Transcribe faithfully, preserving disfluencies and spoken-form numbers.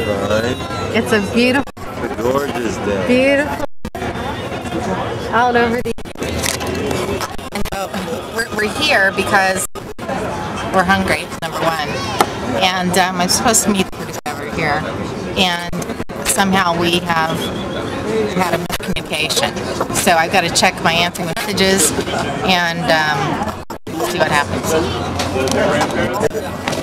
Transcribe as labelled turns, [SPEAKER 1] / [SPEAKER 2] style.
[SPEAKER 1] fine.
[SPEAKER 2] It's a beautiful,
[SPEAKER 1] It's a gorgeous day.
[SPEAKER 2] beautiful, out over the... We're, we're here because we're hungry, number one. And um, I'm supposed to meet the producer over here. And somehow we have had a miscommunication. So I've got to check my answering messages and um, see what happens.